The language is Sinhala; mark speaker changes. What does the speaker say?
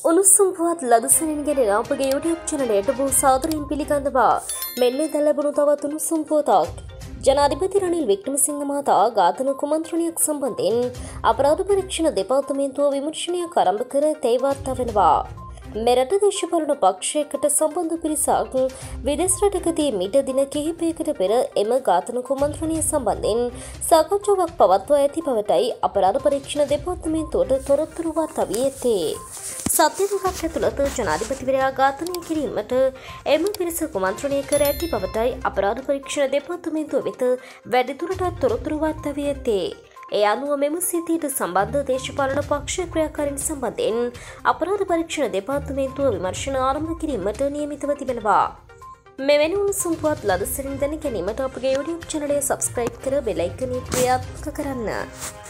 Speaker 1: උණුසුම් පුවත් ලදසනින් ගෙන අපගේ YouTube channelයට බොහෝ සාදරයෙන් පිළිගන්නවා. මෙන්න දැන් ලැබුණු තවත් උණුසුම් පුවතක්. ජනාධිපති රනිල් වික්‍රමසිංහ මහතා ඝාතන කුමන්ත්‍රණයක් සම්බන්ධයෙන් අපරාධ පරීක්ෂණ දෙපාර්තමේන්තුව විමර්ශනයක් ආරම්භ කර තේ වාර්තා වෙනවා. මෙරට දේශපාලන පක්ෂයකට සම්බන්ධ පිරිසක් විදේශ රටකදී මීට දින කිහිපයකට පෙර එම ඝාතන කුමන්ත්‍රණය සම්බන්ධයෙන් සාකච්ඡාවක් පවත්වා ඇති බවටයි අපරාධ පරීක්ෂණ දෙපාර්තමේන්තුවට තොරතුරු වාර්තා වී ඇත්තේ. සත්‍ය දෙකක් ඇතුළත ජනාධිපතිවරයා ඝාතනය කිරීමට එම පිරිස කුමන්ත්‍රණය කර ඇති බවටයි අපරාධ පරීක්ෂණ දෙපාර්තමේන්තුව වෙත වැඩිදුරටත් තොරතුරු වාර්තා වී ඇත්තේ. ඒ අනුව මෙම සිද්ධියට සම්බන්ධ දේශපාලන පක්ෂ ක්‍රියාකාරීන් සම්බන්ධයෙන් අපරාධ පරීක්ෂණ දෙපාර්තමේන්තුව විමර්ශන ආරම්භ කිරීමට නියමිතව තිබෙනවා. මෙවැනි උණුසුම් පුවත් ලදසරින් දැන ගැනීමට අපගේ YouTube channel එක subscribe කර බෙල් අයිකනය ක්‍රියාත්මක කරන්න.